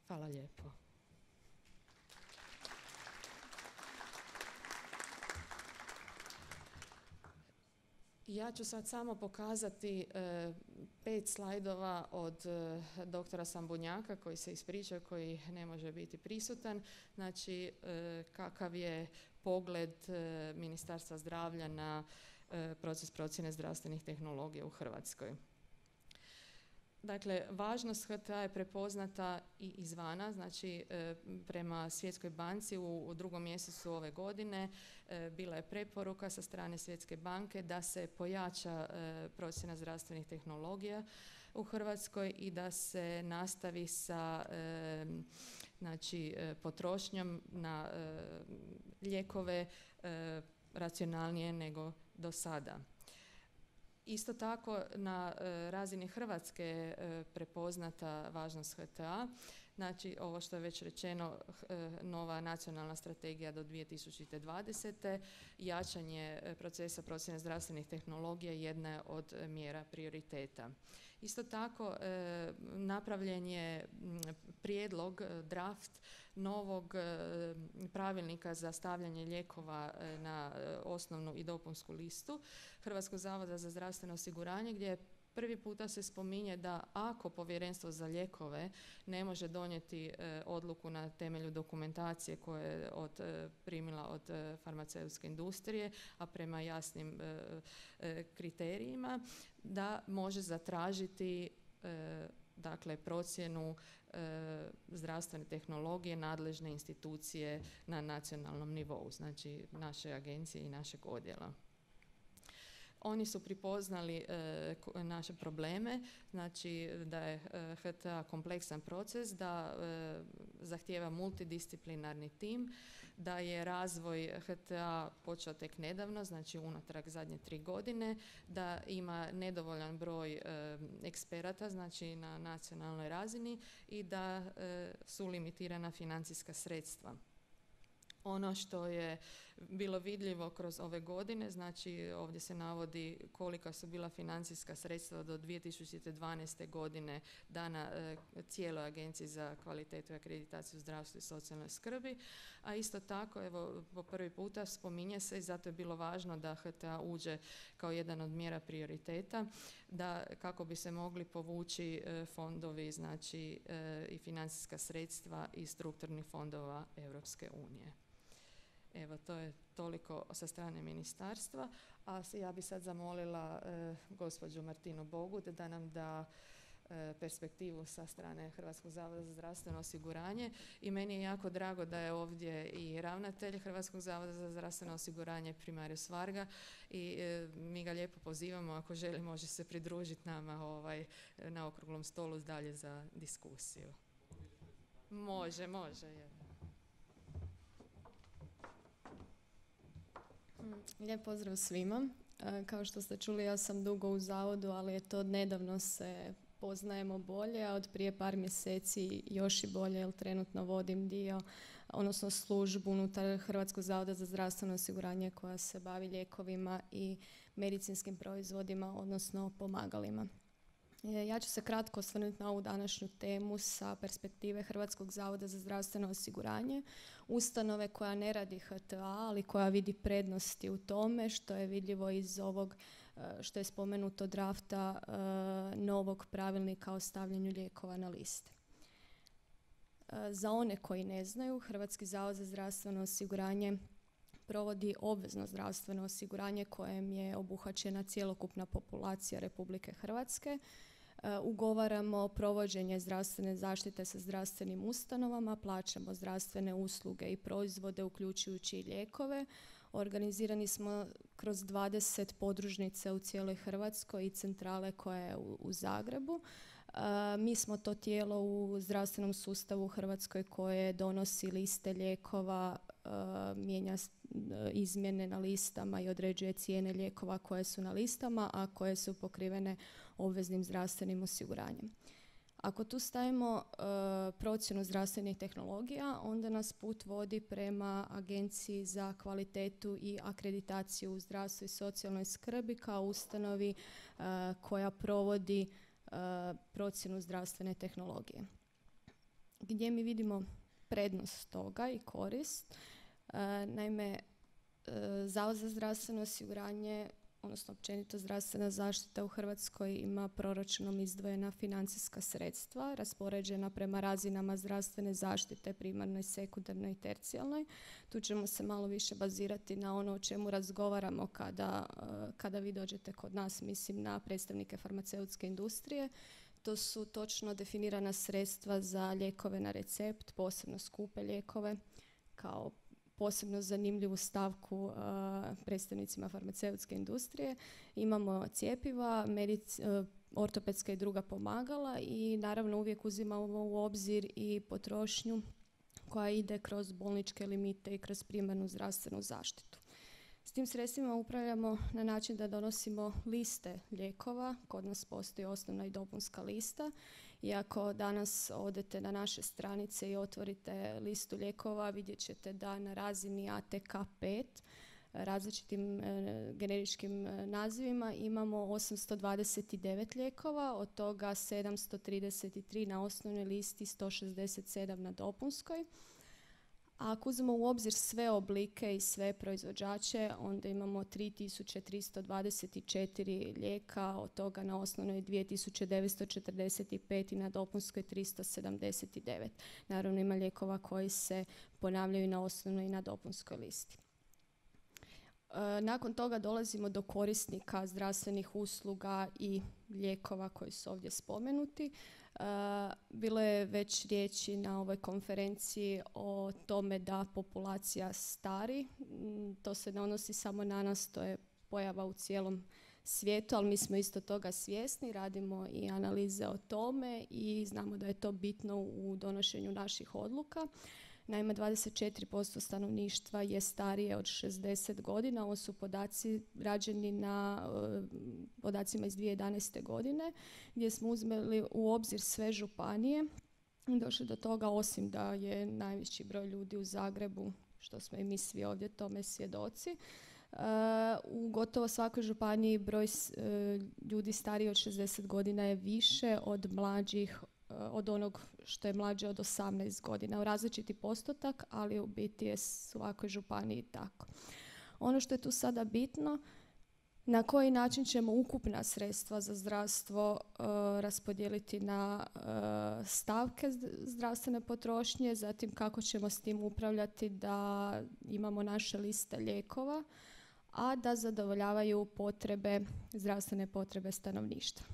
Hvala lijepo. Ja ću sad samo pokazati 5 slajdova od doktora Sambunjaka koji se ispričao, koji ne može biti prisutan. Znači, kakav je pogled Ministarstva zdravlja na proces procjene zdravstvenih tehnologija u Hrvatskoj. Dakle, važnost HTA je prepoznata i izvana, znači prema Svjetskoj banci u 2. mjesecu ove godine bila je preporuka sa strane Svjetske banke da se pojača procjena zdravstvenih tehnologija u Hrvatskoj i da se nastavi sa potrošnjom na lijekove racionalnije nego do sada. Isto tako na razini Hrvatske je prepoznata važnost HTA, znači ovo što je već rečeno, nova nacionalna strategija do 2020. Jačanje procesa procjene zdravstvenih tehnologija jedna je od mjera prioriteta. Isto tako napravljen je prijedlog, draft novog pravilnika za stavljanje lijekova na osnovnu i dopunsku listu Hrvatskog zavoda za zdravstveno osiguranje, gdje prvi puta se spominje da ako Povjerenstvo za lijekove ne može donijeti odluku na temelju dokumentacije koje je primila od farmaceutske industrije, a prema jasnim kriterijima, da može zatražiti procjenu zdravstvene tehnologije nadležne institucije na nacionalnom nivou, znači naše agencije i našeg odjela. Oni su prepoznali naše probleme, znači da je HTA kompleksan proces, da zahtijeva multidisciplinarni tim, da je razvoj HTA počeo tek nedavno, znači unatrag zadnje 3 godine, da ima nedovoljan broj eksperata, znači na nacionalnoj razini i da su limitirana financijska sredstva. Ono što je bilo vidljivo kroz ove godine, znači ovdje se navodi kolika su bila financijska sredstva do 2012. godine dana cijeloj Agenciji za kvalitetu i akreditaciju u zdravstvu i socijalnoj skrbi, a isto tako evo po prvi puta spominje se i zato je bilo važno da HTA uđe kao jedan od mjera prioriteta, da kako bi se mogli povući fondovi, znači i financijska sredstva iz strukturnih fondova Europske unije. Evo, to je toliko sa strane ministarstva, a ja bi sad zamolila gospođu Martinu Bogut da nam da perspektivu sa strane Hrvatskog zavoda za zdravstveno osiguranje i meni je jako drago da je ovdje i ravnatelj Hrvatskog zavoda za zdravstveno osiguranje Primarius Varga i mi ga lijepo pozivamo, ako želi može se pridružiti nama na okruglom stolu dalje za diskusiju. Može. Lijep pozdrav svima. Kao što ste čuli, ja sam dugo u zavodu, ali je to nedavno se poznajemo bolje, a od prije par mjeseci još i bolje, jer trenutno vodim odnosno službu unutar Hrvatskog zavoda za zdravstveno osiguranje koja se bavi lijekovima i medicinskim proizvodima, odnosno pomagalima. Ja ću se kratko osvrnuti na ovu današnju temu sa perspektive Hrvatskog zavoda za zdravstveno osiguranje, ustanove koja ne radi HTA, ali koja vidi prednosti u tome, što je vidljivo iz ovog što je spomenuto drafta novog pravilnika o stavljanju lijekova na liste. Za one koji ne znaju, Hrvatski zavod za zdravstveno osiguranje provodi obvezno zdravstveno osiguranje kojem je obuhvaćena cjelokupna populacija Republike Hrvatske. Ugovaramo provođenje zdravstvene zaštite sa zdravstvenim ustanovama, plaćamo zdravstvene usluge i proizvode uključujući i lijekove. Organizirani smo kroz 20 podružnica u cijeloj Hrvatskoj i centrale koja je u Zagrebu. Mi smo to tijelo u zdravstvenom sustavu u Hrvatskoj koje donosi liste lijekova, mijenja izmjene na listama i određuje cijene lijekova koje su na listama, a koje su pokrivene obveznim zdravstvenim osiguranjem. Ako tu stavimo procjenu zdravstvenih tehnologija, onda nas put vodi prema Agenciji za kvalitetu i akreditaciju u zdravstvu i socijalnoj skrbi kao ustanovi koja provodi procjenu zdravstvene tehnologije. gdje mi vidimo prednost toga i korist. Naime, Zavod za zdravstveno osiguranje, odnosno općenito zdravstvena zaštita u Hrvatskoj ima proračunom izdvojena financijska sredstva raspoređena prema razinama zdravstvene zaštite primarnoj, sekundarnoj i tercijalnoj. Tu ćemo se malo više bazirati na ono o čemu razgovaramo kada vi dođete kod nas, mislim na predstavnike farmaceutske industrije. To su točno definirana sredstva za lijekove na recept, posebno skupe lijekove, kao posebno zanimljivu stavku predstavnicima farmaceutske industrije. Imamo cjepiva, ortopedska i druga pomagala i naravno uvijek uzimamo u obzir i potrošnju koja ide kroz bolničke limite i kroz primarnu zdravstvenu zaštitu. S tim sredstvima upravljamo na način da donosimo liste lijekova. Kod nas postoji osnovna i dopunska lista. I ako danas odete na naše stranice i otvorite listu lijekova, vidjet ćete da na razini ATK 5 različitim generičkim nazivima imamo 829 lijekova, od toga 733 na osnovnoj listi, 167 na dopunskoj. A ako uzmemo u obzir sve oblike i sve proizvođače, onda imamo 3324 lijeka, od toga na osnovnoj 2945 i na dopunskoj 379. Naravno ima lijekova koji se ponavljaju na osnovnoj i na dopunskoj listi. Nakon toga dolazimo do korisnika zdravstvenih usluga i lijekova koji su ovdje spomenuti. Bilo je već riječi na ovoj konferenciji o tome da populacija stari. To se ne odnosi samo na nas, to je pojava u cijelom svijetu, ali mi smo isto toga svjesni, radimo i analize o tome i znamo da je to bitno u donošenju naših odluka. Naime, 24% stanovništva je starije od 60 godina. Ovo su podaci rađeni na podacima iz 2011. godine, gdje smo uzmeli u obzir sve županije i došli do toga, osim da je najveći broj ljudi u Zagrebu, što smo i mi svi ovdje tome svjedoci. U gotovo svakoj županiji broj ljudi stariji od 60 godina je više od mlađih, od onog što je mlađe od 18 godina. U različiti postotak, ali u biti je svakoj županiji tako. Ono što je tu sada bitno, na koji način ćemo ukupna sredstva za zdravstvo raspodijeliti na stavke zdravstvene potrošnje, zatim kako ćemo s tim upravljati da imamo naše liste lijekova, a da zadovoljavaju potrebe, zdravstvene potrebe stanovništva.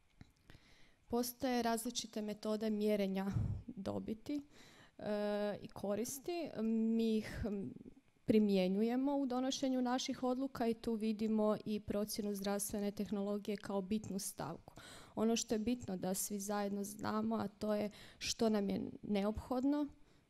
Postoje različite metode mjerenja dobiti i koristi. Mi ih primjenjujemo u donošenju naših odluka i tu vidimo i procjenu zdravstvene tehnologije kao bitnu stavku. Ono što je bitno da svi zajedno znamo, a to je što nam je neophodno,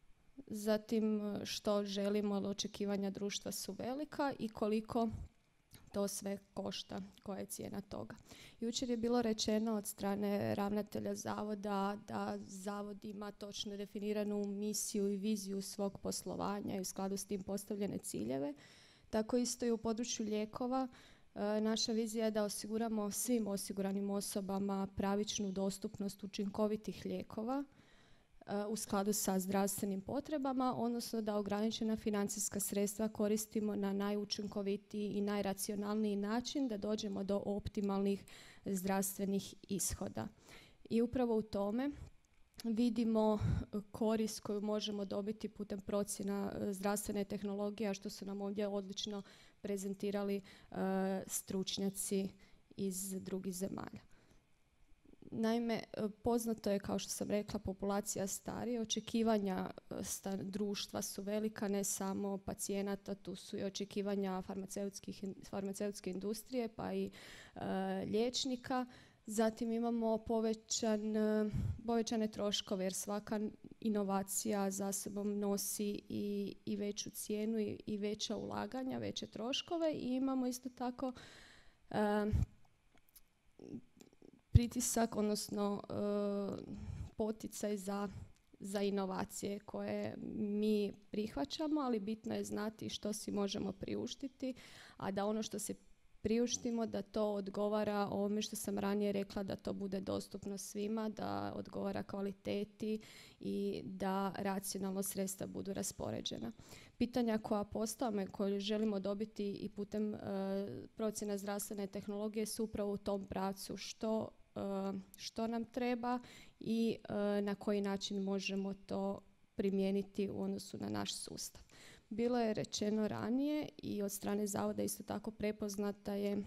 zatim što želimo, ali očekivanja društva su velika i koliko to sve košta, koja je cijena toga. Jučer je bilo rečeno od strane ravnatelja zavoda da zavod ima točno definiranu misiju i viziju svog poslovanja i u skladu s tim postavljene ciljeve. Tako isto i u području lijekova. Naša vizija je da osiguramo svim osiguranim osobama pravičnu dostupnost učinkovitih lijekova u skladu sa zdravstvenim potrebama, odnosno da ograničena financijska sredstva koristimo na najučinkovitiji i najracionalniji način da dođemo do optimalnih zdravstvenih ishoda. I upravo u tome vidimo korist koju možemo dobiti putem procjena zdravstvene tehnologije, a što su nam ovdje odlično prezentirali stručnjaci iz drugih zemalja. Naime, poznato je, kao što sam rekla, populacija starije, očekivanja društva su velika, ne samo pacijenata, tu su i očekivanja farmaceutske industrije, pa i liječnika. Zatim imamo povećane troškove, jer svaka inovacija za sobom nosi i veću cijenu i veća ulaganja, veće troškove i imamo isto tako pritisak, odnosno poticaj za inovacije koje mi prihvaćamo, ali bitno je znati što si možemo priuštiti, a da ono što se priuštimo da to odgovara ovome što sam ranije rekla, da to bude dostupno svima, da odgovara kvaliteti i da racionalno sredstva budu raspoređena. Pitanja koja postavljamo i koje želimo dobiti i putem procjena zdravstvene tehnologije su upravo u tom pravcu što nam treba i na koji način možemo to primijeniti u odnosu na naš sustav. Bilo je rečeno ranije i od strane zavoda isto tako prepoznata je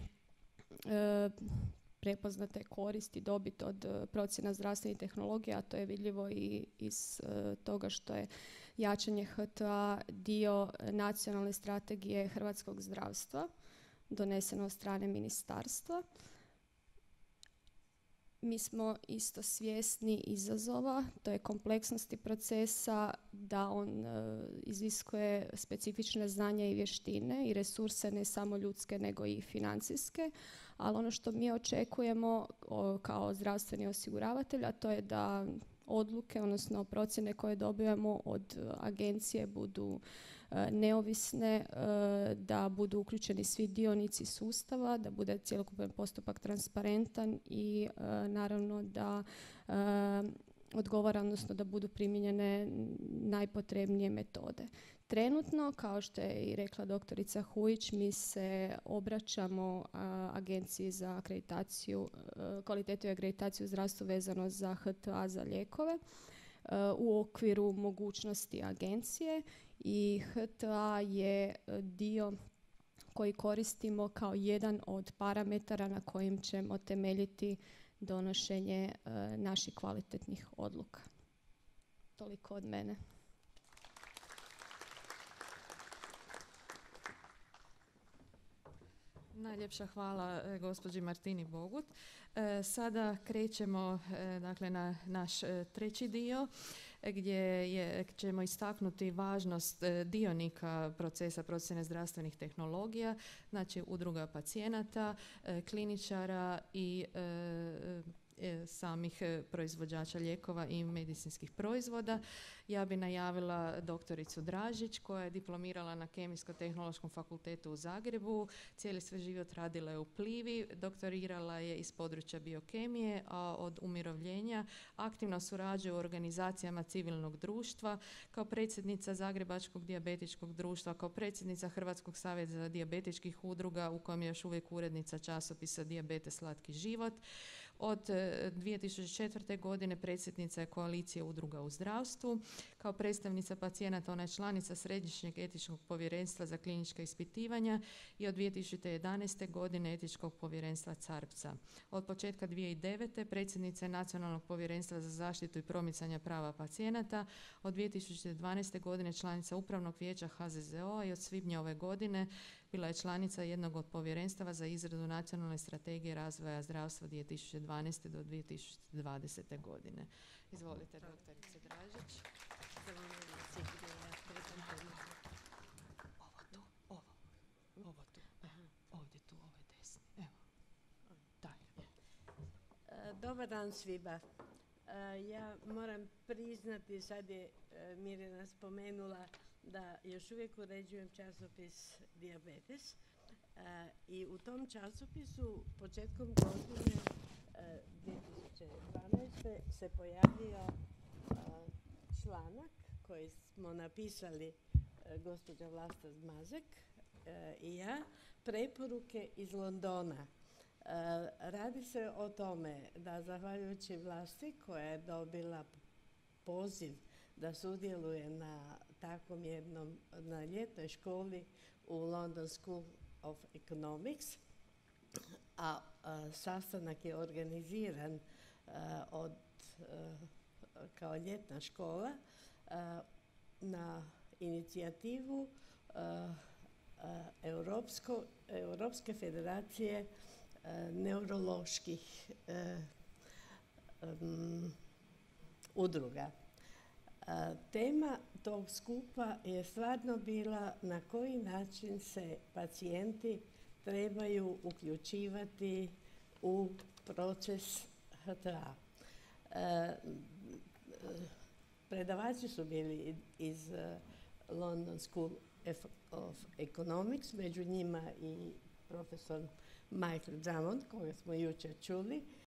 korist i dobit od procjena zdravstvenih tehnologija, a to je vidljivo i iz toga što je jačanje HTA dio nacionalne strategije hrvatskog zdravstva doneseno od strane ministarstva. Mi smo isto svjesni izazova, to je kompleksnosti procesa, da on iziskuje specifične znanja i vještine i resurse ne samo ljudske nego i financijske, ali ono što mi očekujemo kao zdravstveni osiguravatelj, a to je da odluke, odnosno procjene koje dobivamo od agencije budu neovisne, da budu uključeni svi dionici sustava, da bude cjelokupan postupak transparentan i naravno da odgovara, odnosno da budu primijenjene najpotrebnije metode. Trenutno, kao što je i rekla doktorica Hujić, mi se obraćamo Agenciji za akreditaciju, kvalitetu i akreditaciju zdravstva vezano za HTA za lijekove u okviru mogućnosti agencije i HTA je dio koji koristimo kao jedan od parametara na kojim ćemo temeljiti donošenje naših kvalitetnih odluka. Toliko od mene. Najljepša hvala gospođi Martini Bogut. Sada krećemo dakle, na naš treći dio gdje ćemo istaknuti važnost dionika procesa procjene zdravstvenih tehnologija, znači udruga pacijenata, kliničara i samih proizvođača lijekova i medicinskih proizvoda. Ja bi najavila doktoricu Dražić koja je diplomirala na Kemijsko-tehnološkom fakultetu u Zagrebu. Cijeli svoj život radila je u Plivi, doktorirala je iz područja biokemije, a od umirovljenja aktivno surađuje u organizacijama civilnog društva kao predsjednica Zagrebačkog dijabetičkog društva, kao predsjednica Hrvatskog saveza dijabetičkih udruga u kojem je još uvijek urednica časopisa Dijabetes slatki život. Od 2004. godine predsjednica je koalicije udruga u zdravstvu. Kao predstavnica pacijenata ona je članica Središnjeg etičkog povjerenstva za klinička ispitivanja i od 2011. godine etičkog povjerenstva CARPS-a. Od početka 2009. predsjednica je Nacionalnog povjerenstva za zaštitu i promicanje prava pacijenata. Od 2012. godine članica Upravnog vijeća HZZO-a i od svibnja ove godine bila je članica jednog od povjerenstava za izradu nacionalne strategije razvoja zdravstva 2012. do 2020. godine. Izvolite, doktorice Dražić. Ovo tu, ovdje tu, ovaj desni. Evo, taj. Dobar dan svima. Ja moram priznati, sad je Mirjana spomenula da još uvijek uređujem časopis Dijabetes i u tom časopisu početkom godine 2012. se pojavio članak koji smo napisali gospođa Vlasta Zmazek i ja, preporuke iz Londona. Radi se o tome da zahvaljujući Vlasti koja je dobila poziv da sudjeluje na takvom jednom, na ljetnoj školi u London School of Economics, a sastanak je organiziran kao ljetna škola na inicijativu Europske federacije neuroloških udruga. Tema tog skupa je stvarno bila na koji način se pacijenti trebaju uključivati u proces HTA. Predavači su bili iz London School of Economics, među njima i profesor Michael Drummond, koga smo jučer čuli,